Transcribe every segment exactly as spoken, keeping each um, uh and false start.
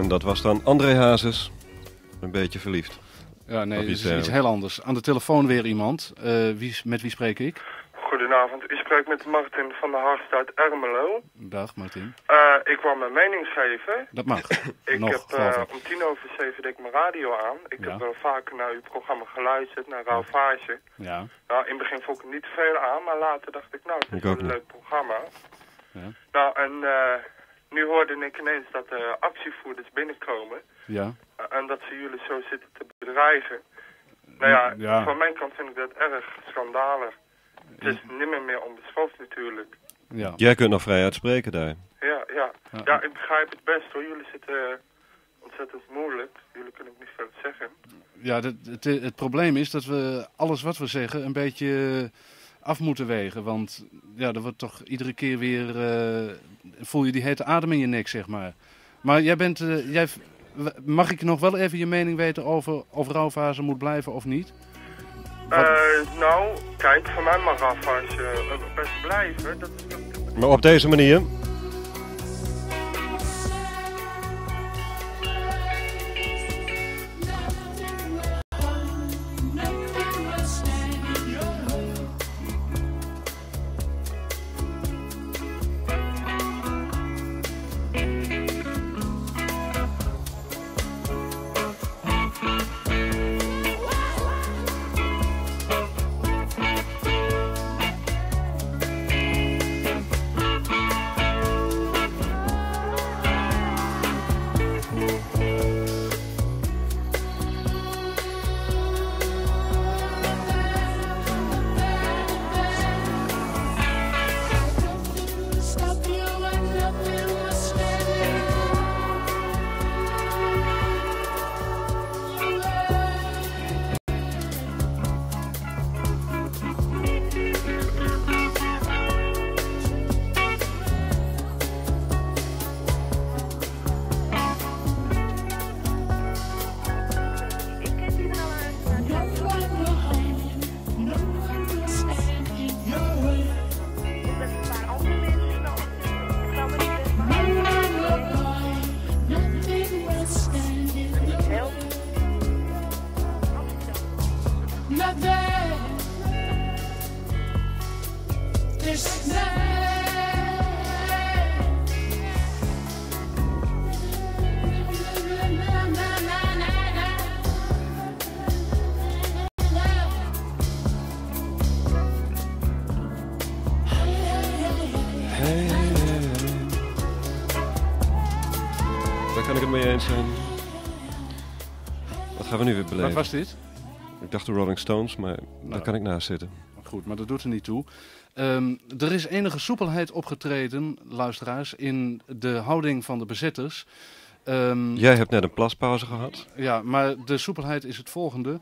En dat was dan André Hazes, een beetje verliefd. Ja, nee, het is iets, iets heel anders. Aan de telefoon weer iemand. Uh, wie, met wie spreek ik? Goedenavond, u spreekt met Martin van der Harst uit Ermelo. Dag Martin. Uh, ik wou mijn mening geven. Dat mag. ik Nog, heb uh, om tien over zeven deed ik mijn radio aan. Ik ja. heb wel vaker naar uw programma geluisterd, naar Rauwfage. Ja. Nou, in het begin vond ik het niet te veel aan, maar later dacht ik, nou, het is wel een leuk programma. Ja. Nou, en uh, nu hoorde ik ineens dat er uh, actievoerders binnenkomen. Ja. Uh, en dat ze jullie zo zitten te bedreigen. Nou ja, ja, van mijn kant vind ik dat erg schandalig. Het is nimmer meer onbeschoft natuurlijk. Ja. Jij kunt nog vrij uitspreken daar. Ja, ja. Ja, ja ik begrijp het best hoor. Jullie zitten uh, ontzettend moeilijk. Jullie kunnen ook niet veel zeggen. Ja, het, het, het probleem is dat we alles wat we zeggen een beetje af moeten wegen. Want ja, er wordt toch iedere keer weer... Uh, voel je die hete adem in je nek, zeg maar. Maar jij bent... Uh, jij, mag ik nog wel even je mening weten over of Rauwfase moet blijven of niet? Uh, nou, kijk, voor mij mag Rauwfase uh, best blijven. Dat is... Maar op deze manier? Wat gaan we nu weer beleven? Wat was dit? Ik dacht de Rolling Stones, maar nou, daar kan ik naast zitten. Goed, maar dat doet er niet toe. Um, er is enige soepelheid opgetreden, luisteraars, in de houding van de bezetters. Um, Jij hebt net een plaspauze gehad. Ja, maar de soepelheid is het volgende.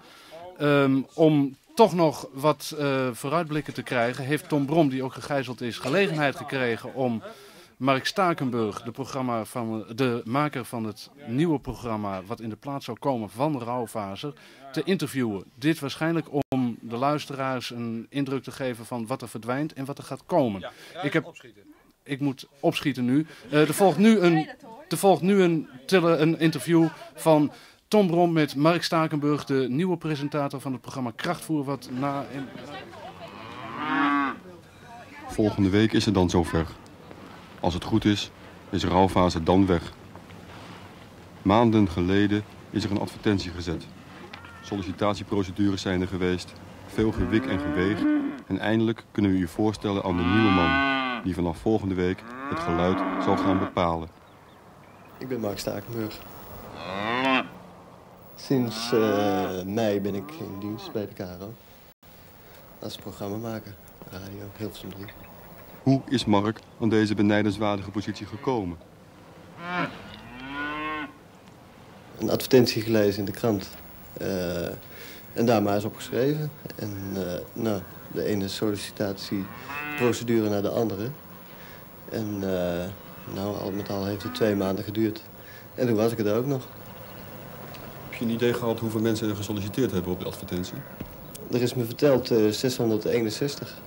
Um, om toch nog wat uh, vooruitblikken te krijgen, heeft Tom Brom, die ook gegijzeld is, gelegenheid gekregen om Mark Stakenburg, de, programma van, de maker van het nieuwe programma wat in de plaats zou komen van Rauwfase, te interviewen. Dit waarschijnlijk om de luisteraars een indruk te geven van wat er verdwijnt en wat er gaat komen. Ja, ik, heb, ik moet opschieten nu. Uh, er volgt nu een, er volgt nu een, een interview van Tom Brom met Mark Stakenburg, de nieuwe presentator van het programma Krachtvoer. Wat na in... Volgende week is het dan zover. Als het goed is, is Rauwfase dan weg. Maanden geleden is er een advertentie gezet. Sollicitatieprocedures zijn er geweest, veel gewik en geweeg. En eindelijk kunnen we je voorstellen aan de nieuwe man, die vanaf volgende week het geluid zal gaan bepalen. Ik ben Mark Stakenburg. Sinds uh, mei ben ik in dienst bij de K R O. Als programmamaker, radio, Hilversum drie. Hoe is Mark aan deze benijdenswaardige positie gekomen? Een advertentie gelezen in de krant. Uh, en daar maar eens op geschreven. En uh, nou, de ene sollicitatieprocedure naar de andere. En uh, nou, al met al heeft het twee maanden geduurd. En toen was ik er ook nog. Heb je een idee gehad hoeveel mensen er gesolliciteerd hebben op de advertentie? Er is me verteld uh, zeshonderdeenenzestig.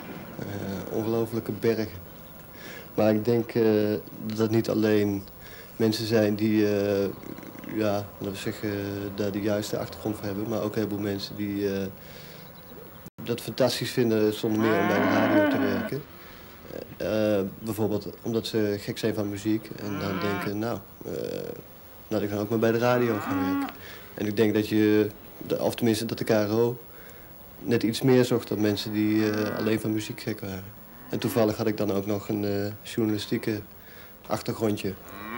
Uh, ongelofelijke bergen. Maar ik denk uh, dat het niet alleen mensen zijn die, uh, ja, laten we zeggen, daar de juiste achtergrond voor hebben. Maar ook een heleboel mensen die uh, dat fantastisch vinden zonder meer om bij de radio te werken. Uh, bijvoorbeeld omdat ze gek zijn van muziek en dan denken, nou, uh, laat ik dan ook maar bij de radio gaan werken. En ik denk dat je, of tenminste dat de K R O net iets meer zocht dan mensen die uh, alleen van muziek gek waren. En toevallig had ik dan ook nog een uh, journalistieke achtergrondje.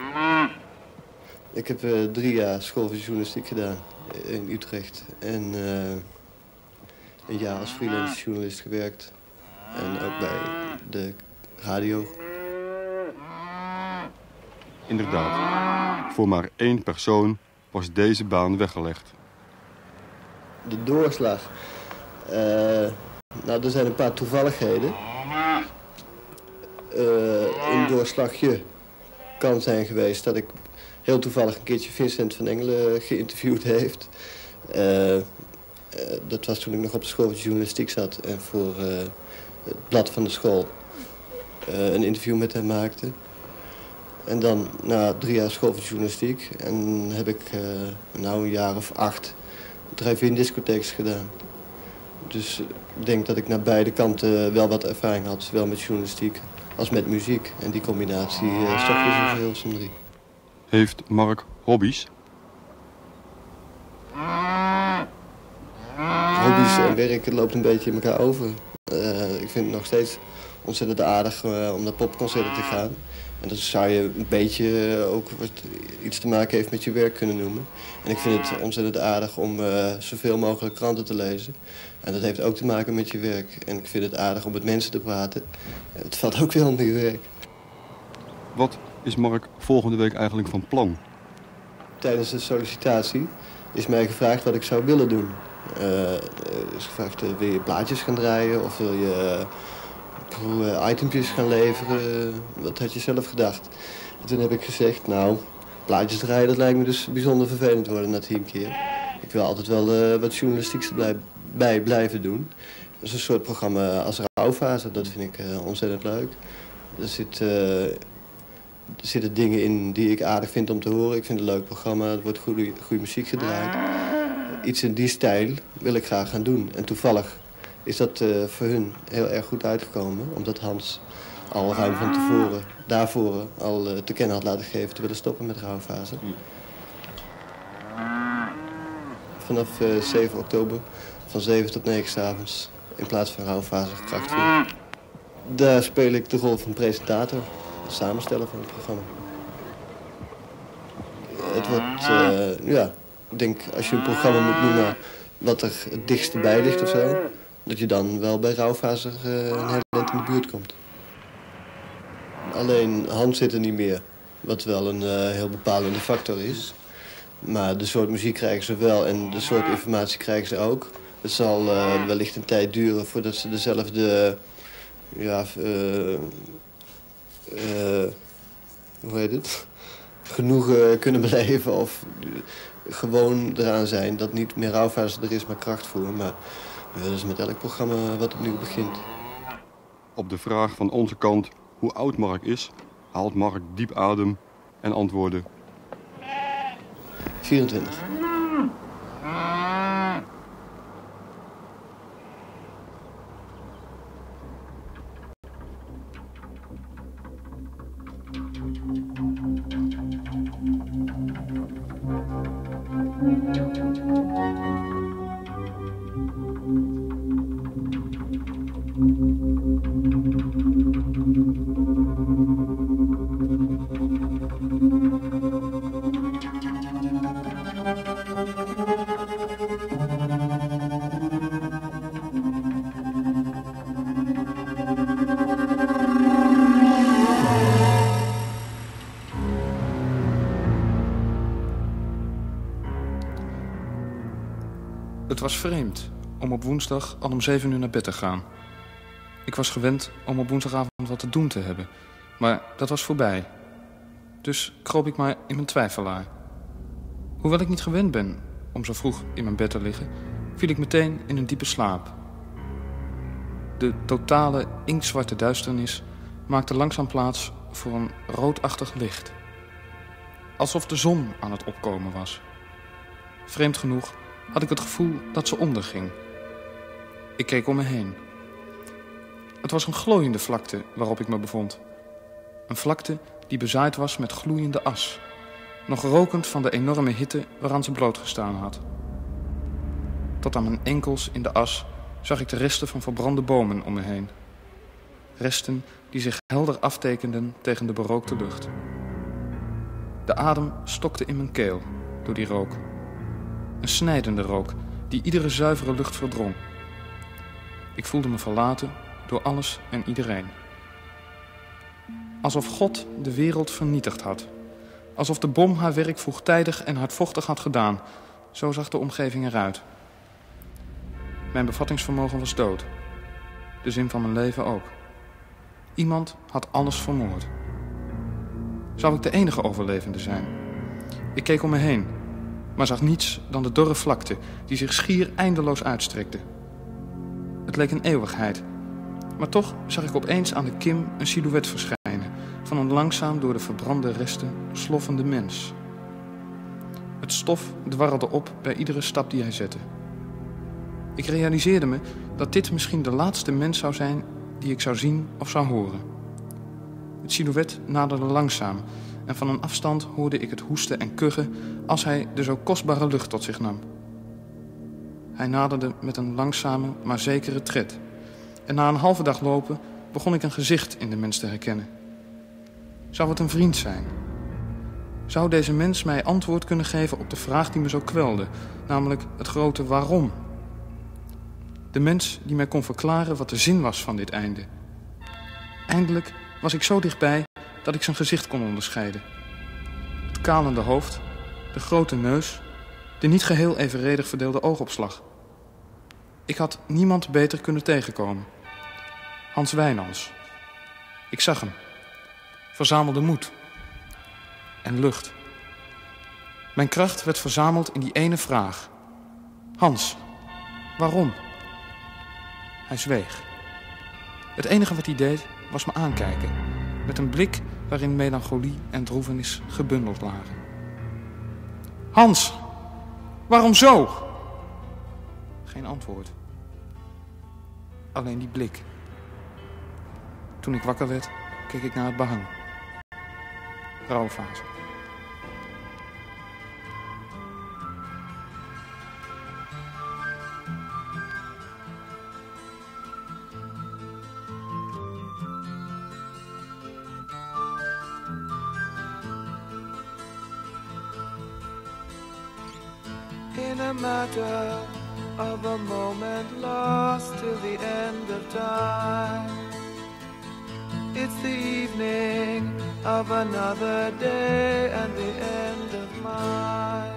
Ik heb uh, drie jaar school voor journalistiek gedaan in Utrecht. En uh, een jaar als freelance journalist gewerkt. En ook bij de radio. Inderdaad, voor maar één persoon was deze baan weggelegd. De doorslag. Uh, nou, er zijn een paar toevalligheden. Uh, een doorslagje kan zijn geweest dat ik heel toevallig een keertje Vincent van Engelen geïnterviewd heeft. Uh, uh, dat was toen ik nog op de school voor journalistiek zat en voor uh, het blad van de school uh, een interview met hem maakte. En dan na drie jaar school voor journalistiek en heb ik uh, nou een jaar of acht drive-in discotheeks gedaan. Dus ik denk dat ik naar beide kanten wel wat ervaring had, zowel met journalistiek als met muziek. En die combinatie uh, stond dus in Hilversum drie. Heeft Mark hobby's? Hobby's en werk, het loopt een beetje in elkaar over. Uh, ik vind het nog steeds ontzettend aardig uh, om naar popconcerten te gaan. En dat zou je een beetje uh, ook wat iets te maken heeft met je werk kunnen noemen. En ik vind het ontzettend aardig om uh, zoveel mogelijk kranten te lezen. En dat heeft ook te maken met je werk. En ik vind het aardig om met mensen te praten. Het valt ook wel onder je werk. Wat is Mark volgende week eigenlijk van plan? Tijdens de sollicitatie is mij gevraagd wat ik zou willen doen. Uh, is gevraagd, uh, wil je plaatjes gaan draaien of wil je uh, itempjes gaan leveren? Wat had je zelf gedacht? En toen heb ik gezegd, nou, plaatjes draaien, dat lijkt me dus bijzonder vervelend worden na tien keer. Ik wil altijd wel uh, wat journalistieks erbij bij blijven doen. Dat is een soort programma als Rouwfase, dat vind ik uh, ontzettend leuk. Er, zit, uh, er zitten dingen in die ik aardig vind om te horen. Ik vind het een leuk programma, er wordt goede, goede muziek gedraaid. Iets in die stijl wil ik graag gaan doen. En toevallig is dat uh, voor hun heel erg goed uitgekomen. Omdat Hans al ruim van tevoren, daarvoor al uh, te kennen had laten geven te willen stoppen met Rouwfase. Vanaf uh, zeven oktober van zeven tot negen 's avonds in plaats van Rouwfase Krachtvoer. Daar speel ik de rol van presentator, de samensteller van het programma. Het wordt, uh, ja, ik denk als je een programma moet noemen wat er het dichtst bij ligt of zo, dat je dan wel bij Rouwfase uh, een hele eind in de buurt komt. Alleen Hans zit er niet meer, wat wel een uh, heel bepalende factor is. Maar de soort muziek krijgen ze wel en de soort informatie krijgen ze ook. Het zal uh, wellicht een tijd duren voordat ze dezelfde, ja, uh, uh, hoe heet het, genoegen kunnen beleven of gewoon eraan zijn dat niet meer Rouwfase er is, maar Krachtvoer. Maar uh, dat is met elk programma wat opnieuw begint. Op de vraag van onze kant hoe oud Mark is, haalt Mark diep adem en antwoordde: vierentwintig. Het was vreemd om op woensdag al om zeven uur naar bed te gaan. Ik was gewend om op woensdagavond wat te doen te hebben, maar dat was voorbij. Dus kroop ik maar in mijn twijfelaar. Hoewel ik niet gewend ben om zo vroeg in mijn bed te liggen, viel ik meteen in een diepe slaap. De totale inktzwarte duisternis maakte langzaam plaats voor een roodachtig licht. alsof de zon aan het opkomen was. Vreemd genoeg had ik het gevoel dat ze onderging. Ik keek om me heen. Het was een glooiende vlakte waarop ik me bevond. Een vlakte die bezaaid was met gloeiende as, nog rokend van de enorme hitte waaraan ze blootgestaan had. Tot aan mijn enkels in de as zag ik de resten van verbrande bomen om me heen. Resten die zich helder aftekenden tegen de berookte lucht. De adem stokte in mijn keel door die rook. Een snijdende rook die iedere zuivere lucht verdrong. Ik voelde me verlaten door alles en iedereen. Alsof God de wereld vernietigd had. Alsof de bom haar werk vroegtijdig en hardvochtig had gedaan. Zo zag de omgeving eruit. Mijn bevattingsvermogen was dood. De zin van mijn leven ook. Iemand had alles vermoord. Zou ik de enige overlevende zijn? Ik keek om me heen, maar zag niets dan de dorre vlakte die zich schier eindeloos uitstrekte. Het leek een eeuwigheid, maar toch zag ik opeens aan de kim een silhouet verschijnen van een langzaam door de verbrande resten sloffende mens. Het stof dwarrelde op bij iedere stap die hij zette. Ik realiseerde me dat dit misschien de laatste mens zou zijn die ik zou zien of zou horen. Het silhouet naderde langzaam en van een afstand hoorde ik het hoesten en kuchen als hij de zo kostbare lucht tot zich nam. Hij naderde met een langzame maar zekere tred. En na een halve dag lopen begon ik een gezicht in de mens te herkennen. Zou het een vriend zijn? Zou deze mens mij antwoord kunnen geven op de vraag die me zo kwelde, namelijk het grote waarom? De mens die mij kon verklaren wat de zin was van dit einde. Eindelijk was ik zo dichtbij dat ik zijn gezicht kon onderscheiden. Het kalende hoofd, de grote neus, de niet geheel evenredig verdeelde oogopslag. Ik had niemand beter kunnen tegenkomen. Hans Wijnands. Ik zag hem. Verzamelde moed. En lucht. Mijn kracht werd verzameld in die ene vraag. Hans, waarom? Hij zweeg. Het enige wat hij deed was me aankijken, met een blik waarin melancholie en droevenis gebundeld lagen. Hans, waarom zo? Geen antwoord. Alleen die blik. Toen ik wakker werd, keek ik naar het behang. Rouwfase. In a matter of a moment lost till the end of time, it's the evening of another day and the end of mine.